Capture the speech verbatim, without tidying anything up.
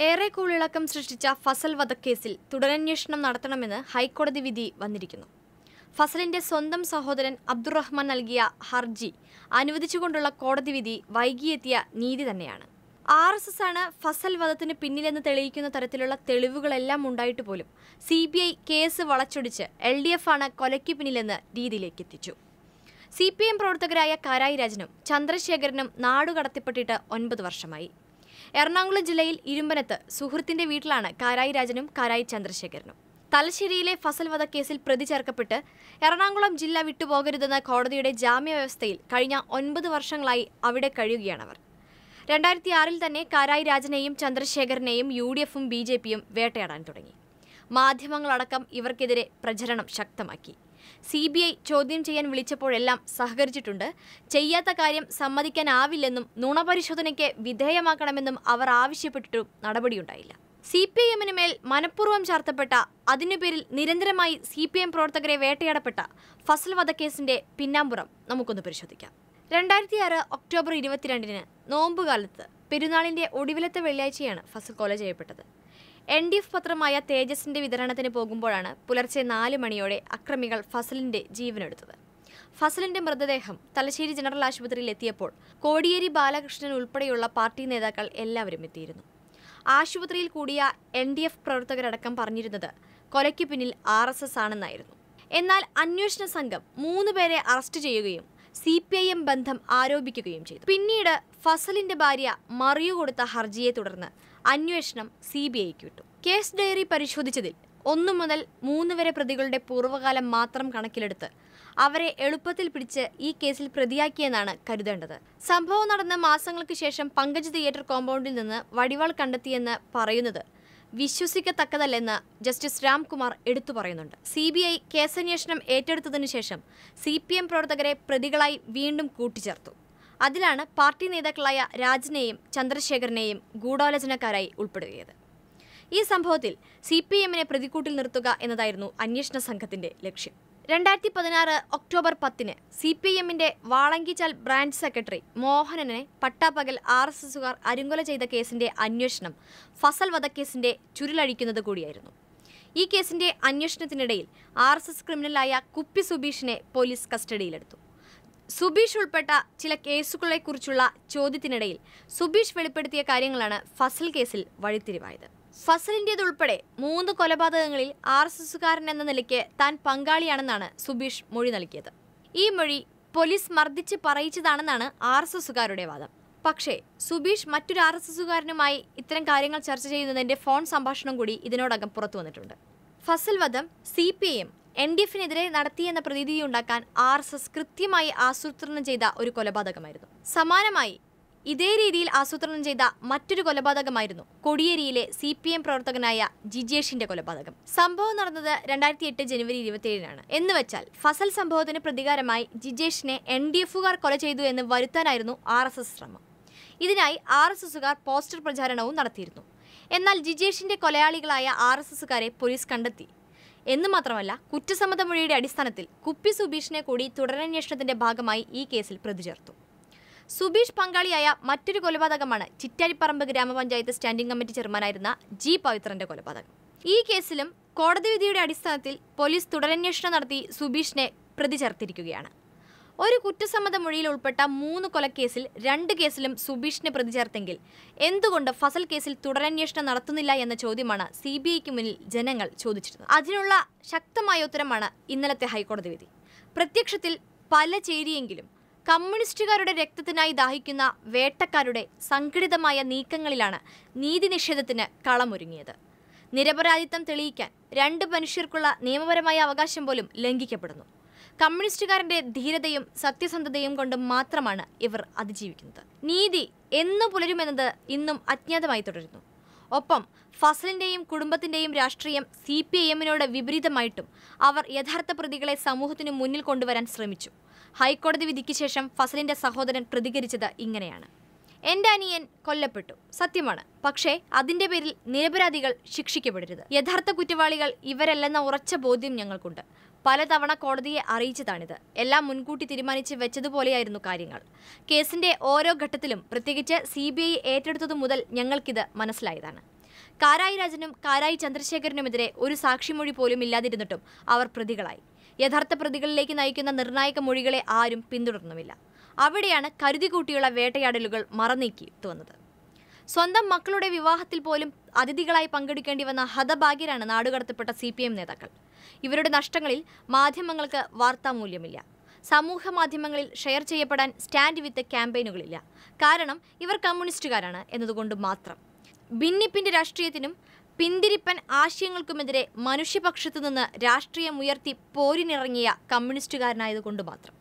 ഏറെ കൂളിളക്കം സൃഷ്ടിച്ച ഫസൽ വധക്കേസിൽ തുടരന്വേഷണം നടത്തണമെന്ന് ഹൈക്കോടതി വിധി വന്നിരിക്കുന്നു. ഫസലിന്റെ സ്വന്തം സഹോദരൻ അബ്ദുറഹ്മാൻ നൽകിയ ഹർജി അനുവദിച്ചുകൊണ്ടുള്ള കോടതി വിധി വൈകിയെത്തിയ നീതി തന്നെയാണ്. ആർ എസ് എസ് ആണ് ഫസൽ വധത്തിന് പിന്നിലെന്ന് തെളിയിക്കുന്ന തരത്തിലുള്ള തെളിവുകളെല്ലാം ഉണ്ടായിട്ട് പോലും സി ബി ഐ കേസ് വളച്ചൊടിച്ച് എൽ ഡി എഫ് ആണ് കൊലയ്ക്ക് പിന്നിലെന്ന് രീതിയിലേക്ക് എത്തിച്ചു. സി പി എം പ്രവർത്തകരായ കാരായി രാജനും ചന്ദ്രശേഖരനും നാടുകടത്തിപ്പെട്ടിട്ട് ഒൻപത് വർഷമായി. എറണാകുളം ജില്ലയിൽ ഇരുമ്പനത്ത് സുഹൃത്തിന്റെ വീട്ടിലാണ് കാരായി രാജനും കാരായി ചന്ദ്രശേഖരനും. തലശ്ശേരിയിലെ ഫസൽ വധക്കേസിൽ പ്രതി ചേർക്കപ്പെട്ട് എറണാകുളം ജില്ല വിട്ടുപോകരുതെന്ന കോടതിയുടെ ജാമ്യവ്യവസ്ഥയിൽ കഴിഞ്ഞ ഒൻപത് വർഷങ്ങളായി അവിടെ കഴിയുകയാണവർ. രണ്ടായിരത്തി ആറിൽ തന്നെ കാരായി രാജനെയും ചന്ദ്രശേഖരനെയും യു ഡി എഫും ബി ജെ പിയും വേട്ടയാടാൻ തുടങ്ങി. മാധ്യമങ്ങളടക്കം ഇവർക്കെതിരെ പ്രചരണം ശക്തമാക്കി. സി ബി ഐ ചോദ്യം ചെയ്യാൻ വിളിച്ചപ്പോഴെല്ലാം സഹകരിച്ചിട്ടുണ്ട്. ചെയ്യാത്ത കാര്യം സമ്മതിക്കാനാവില്ലെന്നും നുണപരിശോധനയ്ക്ക് വിധേയമാക്കണമെന്നും അവർ ആവശ്യപ്പെട്ടിട്ടും നടപടിയുണ്ടായില്ല. സി പി ഐ എമ്മിന് മേൽ മനഃപൂർവ്വം ചാർത്തപ്പെട്ട, അതിനുപേരിൽ നിരന്തരമായി സി പി എം പ്രവർത്തകരെ വേട്ടയാടപ്പെട്ട ഫസൽ വധക്കേസിന്റെ പിന്നാമ്പുറം നമുക്കൊന്ന് പരിശോധിക്കാം. രണ്ടായിരത്തി ആറ് ഒക്ടോബർ ഇരുപത്തിരണ്ടിന് നോമ്പുകാലത്ത് പെരുന്നാളിന്റെ ഒടുവിലത്തെ വെള്ളിയാഴ്ചയാണ് ഫസൽ കൊല ചെയ്യപ്പെട്ടത്. എൻ ഡി എഫ് പത്രമായ തേജസിന്റെ വിതരണത്തിന് പോകുമ്പോഴാണ് പുലർച്ചെ നാല് മണിയോടെ അക്രമികൾ ഫസലിന്റെ ജീവനെടുത്തത്. ഫസലിന്റെ മൃതദേഹം തലശ്ശേരി ജനറൽ ആശുപത്രിയിൽ എത്തിയപ്പോൾ കോടിയേരി ബാലകൃഷ്ണൻ ഉൾപ്പെടെയുള്ള പാർട്ടി നേതാക്കൾ എല്ലാവരും എത്തിയിരുന്നു. ആശുപത്രിയിൽ കൂടിയ എൻ ഡി എഫ് പ്രവർത്തകരടക്കം പറഞ്ഞിരുന്നത് കൊലയ്ക്ക് പിന്നിൽ ആർ എസ് എസ് ആണെന്നായിരുന്നു. എന്നാൽ അന്വേഷണ സംഘം മൂന്ന് പേരെ അറസ്റ്റ് ചെയ്യുകയും സി പി ഐ എം ബന്ധം ആരോപിക്കുകയും ചെയ്തു. പിന്നീട് ഫസലിന്റെ ഭാര്യ മറിയു കൊടുത്ത ഹർജിയെ തുടർന്ന് അന്വേഷണം സി ബി ഐക്ക് വിട്ടു. കേസ് ഡയറി പരിശോധിച്ചതിൽ ഒന്നു മുതൽ മൂന്ന് വരെ പ്രതികളുടെ പൂർവ്വകാലം മാത്രം കണക്കിലെടുത്ത് അവരെ എളുപ്പത്തിൽ പിടിച്ച് ഈ കേസിൽ പ്രതിയാക്കിയെന്നാണ് കരുതേണ്ടത്. സംഭവം നടന്ന മാസങ്ങൾക്ക് ശേഷം പങ്കജ് തിയേറ്റർ കോമ്പൗണ്ടിൽ നിന്ന് വടിവാൾ കണ്ടെത്തിയെന്ന് പറയുന്നത് വിശ്വസിക്കത്തക്കതല്ലെന്ന് ജസ്റ്റിസ് രാംകുമാർ എടുത്തു പറയുന്നുണ്ട്. സി ബി ഐ കേസന്വേഷണം ഏറ്റെടുത്തതിനു ശേഷം സി പി എം പ്രവർത്തകരെ പ്രതികളായി വീണ്ടും കൂട്ടിച്ചേർത്തു. അതിലാണ് പാർട്ടി നേതാക്കളായ രാജനെയും ചന്ദ്രശേഖരനെയും ഗൂഢാലോചനക്കാരായി ഉൾപ്പെടുത്തിയത്. ഈ സംഭവത്തിൽ സി പി എമ്മിനെ പ്രതിക്കൂട്ടിൽ നിർത്തുക എന്നതായിരുന്നു അന്വേഷണ സംഘത്തിന്റെ ലക്ഷ്യം. രണ്ടായിരത്തി പതിനാറ് ഒക്ടോബർ പത്തിന് സി പി എമ്മിന്റെ വാളങ്കിച്ചാൽ ബ്രാഞ്ച് സെക്രട്ടറി മോഹനനെ പട്ടാപ്പകൽ ആർ എസ് എസുകാർ അരുങ്കൊല ചെയ്ത കേസിന്റെ അന്വേഷണം ഫസൽ വധക്കേസിന്റെ ചുരുളഴിക്കുന്നത് കൂടിയായിരുന്നു. ഈ കേസിന്റെ അന്വേഷണത്തിനിടയിൽ ആർ എസ് എസ് ക്രിമിനലായ കുപ്പി സുബീഷിനെ പോലീസ് കസ്റ്റഡിയിലെടുത്തു. സുബീഷ് ഉൾപ്പെട്ട ചില കേസുകളെക്കുറിച്ചുള്ള ചോദ്യത്തിനിടയിൽ സുബീഷ് വെളിപ്പെടുത്തിയ കാര്യങ്ങളാണ് ഫസൽ കേസിൽ വഴിത്തിരിവായത്. ഫസലിൻ്റേതുൾപ്പെടെ മൂന്ന് കൊലപാതകങ്ങളിൽ ആർ എസ് എസുകാരൻ എന്ന നിലയ്ക്ക് താൻ പങ്കാളിയാണെന്നാണ് സുബീഷ് മൊഴി നൽകിയത്. ഈ മൊഴി പോലീസ് മർദ്ദിച്ച് പറയിച്ചതാണെന്നാണ് ആർ എസ് എസുകാരുടെ വാദം. പക്ഷേ സുബീഷ് മറ്റൊരു ആർ എസ് എസുകാരനുമായി ഇത്തരം കാര്യങ്ങൾ ചർച്ച ചെയ്യുന്നതിന്റെ ഫോൺ സംഭാഷണം കൂടി ഇതിനോടകം പുറത്തു വന്നിട്ടുണ്ട്. ഫസൽ വധം C P I M N D എഫിനെതിരെ നടത്തിയെന്ന പ്രതീതിയുണ്ടാക്കാൻ ആർ എസ് എസ് കൃത്യമായി ആസൂത്രണം ചെയ്ത ഒരു കൊലപാതകമായിരുന്നു. സമാനമായി ഇതേ രീതിയിൽ ആസൂത്രണം ചെയ്ത മറ്റൊരു കൊലപാതകമായിരുന്നു കോടിയേരിയിലെ സി പി എം പ്രവർത്തകനായ ജിജേഷിന്റെ കൊലപാതകം. സംഭവം നടന്നത് രണ്ടായിരത്തി എട്ട് ജനുവരി ഇരുപത്തിയേഴിനാണ്. എന്ന് വെച്ചാൽ ഫസൽ സംഭവത്തിന് പ്രതികാരമായി ജിജേഷിനെ എൻ ഡി എഫുകാർ കൊല ചെയ്തു എന്ന് വരുത്താനായിരുന്നു ആർ എസ് എസ് ശ്രമം. ഇതിനായി ആർ എസ് എസുകാർ പോസ്റ്റർ പ്രചാരണവും നടത്തിയിരുന്നു. എന്നാൽ ജിജേഷിന്റെ കൊലയാളികളായ ആർ എസ് എസുകാരെ പോലീസ് കണ്ടെത്തി. എന്ന് മാത്രമല്ല, കുറ്റസമ്മത മൊഴിയുടെ അടിസ്ഥാനത്തിൽ കുപ്പി സുബീഷിനെ കൂടി തുടരന്വേഷണത്തിന്റെ ഭാഗമായി ഈ കേസിൽ പ്രതി ചേർത്തു. സുബീഷ് പങ്കാളിയായ മറ്റൊരു കൊലപാതകമാണ് ചിറ്റാരിപ്പറമ്പ് ഗ്രാമപഞ്ചായത്ത് സ്റ്റാൻഡിംഗ് കമ്മിറ്റി ചെയർമാനായിരുന്ന ജി പവിത്രന്റെ കൊലപാതകം. ഈ കേസിലും കോടതി വിധിയുടെ അടിസ്ഥാനത്തിൽ പോലീസ് തുടരന്വേഷണം നടത്തി സുബീഷിനെ പ്രതി ചേർത്തിരിക്കുകയാണ്. ഒരു കുറ്റസമ്മത മൊഴിയിൽ ഉൾപ്പെട്ട മൂന്ന് കൊലക്കേസിൽ രണ്ട് കേസിലും സുബീഷിനെ പ്രതി ചേർത്തെങ്കിൽ എന്തുകൊണ്ട് ഫസൽ കേസിൽ തുടരന്വേഷണം നടത്തുന്നില്ല എന്ന ചോദ്യമാണ് സി ബി ഐക്ക് മുന്നിൽ ജനങ്ങൾ ചോദിച്ചിരുന്നത്. അതിനുള്ള ശക്തമായ ഉത്തരമാണ് ഇന്നലത്തെ ഹൈക്കോടതി വിധി. പ്രത്യക്ഷത്തിൽ പല ചേരിയെങ്കിലും കമ്മ്യൂണിസ്റ്റുകാരുടെ രക്തത്തിനായി ദാഹിക്കുന്ന വേട്ടക്കാരുടെ സംഘടിതമായ നീക്കങ്ങളിലാണ് നീതി നിഷേധത്തിന് കളമൊരുങ്ങിയത്. നിരപരാധിത്വം തെളിയിക്കാൻ രണ്ട് മനുഷ്യർക്കുള്ള നിയമപരമായ അവകാശം പോലും ലംഘിക്കപ്പെടുന്നു. കമ്മ്യൂണിസ്റ്റുകാരന്റെ ധീരതയും സത്യസന്ധതയും കൊണ്ട് മാത്രമാണ് ഇവർ അതിജീവിക്കുന്നത്. നീതി എന്നു പുലരുമെന്നത് ഇന്നും അജ്ഞാതമായി തുടരുന്നു. ഒപ്പം ഫസലിന്റെയും കുടുംബത്തിന്റെയും രാഷ്ട്രീയം സി പി ഐ എമ്മിനോട് വിപരീതമായിട്ടും അവർ യഥാർത്ഥ പ്രതികളെ സമൂഹത്തിന് മുന്നിൽ കൊണ്ടുവരാൻ ശ്രമിച്ചു. ഹൈക്കോടതി വിധിക്ക് ശേഷം ഫസലിന്റെ സഹോദരൻ പ്രതികരിച്ചത് ഇങ്ങനെയാണ്: എന്റെ അനിയൻ കൊല്ലപ്പെട്ടു, സത്യമാണ്. പക്ഷേ അതിന്റെ പേരിൽ നിരപരാധികൾ ശിക്ഷിക്കപ്പെടരുത്. യഥാർത്ഥ കുറ്റവാളികൾ ഇവരല്ലെന്ന ഉറച്ച ബോധ്യം ഞങ്ങൾക്കുണ്ട്. പലതവണ കോടതിയെ അറിയിച്ചതാണിത്. എല്ലാം മുൻകൂട്ടി തീരുമാനിച്ച് വെച്ചതുപോലെയായിരുന്നു കാര്യങ്ങൾ. കേസിന്റെ ഓരോ ഘട്ടത്തിലും, പ്രത്യേകിച്ച് സി ബി ഐ ഏറ്റെടുത്തതു മുതൽ ഞങ്ങൾക്കിത് മനസ്സിലായതാണ്. കാരായി രാജനും കാരായി ചന്ദ്രശേഖരനുമെതിരെ ഒരു സാക്ഷിമൊഴി പോലും ഇല്ലാതിരുന്നിട്ടും അവർ പ്രതികളായി. യഥാർത്ഥ പ്രതികളിലേക്ക് നയിക്കുന്ന നിർണായക മൊഴികളെ ആരും പിന്തുടർന്നുമില്ല. അവിടെയാണ് കരുതികൂട്ടിയുള്ള വേട്ടയാടലുകൾ മറനീക്കി തുവന്നത്. സ്വന്തം മക്കളുടെ വിവാഹത്തിൽ പോലും അതിഥികളായി പങ്കെടുക്കേണ്ടി വന്ന ഹതഭാഗ്യരാണ് നാടുകടത്തപ്പെട്ട സി പി എം നേതാക്കൾ. ഇവരുടെ നഷ്ടങ്ങളിൽ മാധ്യമങ്ങൾക്ക് വാർത്താമൂല്യമില്ല. സമൂഹ മാധ്യമങ്ങളിൽ ഷെയർ ചെയ്യപ്പെടാൻ സ്റ്റാൻഡ് വിത്ത് ക്യാമ്പയിനുകളില്ല. കാരണം ഇവർ കമ്മ്യൂണിസ്റ്റുകാരാണ് എന്നതുകൊണ്ട് മാത്രം. ഭിന്നിപ്പിന്റെ രാഷ്ട്രീയത്തിനും പിന്തിരിപ്പൻ ആശയങ്ങൾക്കുമെതിരെ മനുഷ്യപക്ഷത്തു നിന്ന് രാഷ്ട്രീയമുയർത്തി പോരിനിറങ്ങിയ കമ്മ്യൂണിസ്റ്റുകാരനായതുകൊണ്ട് മാത്രം.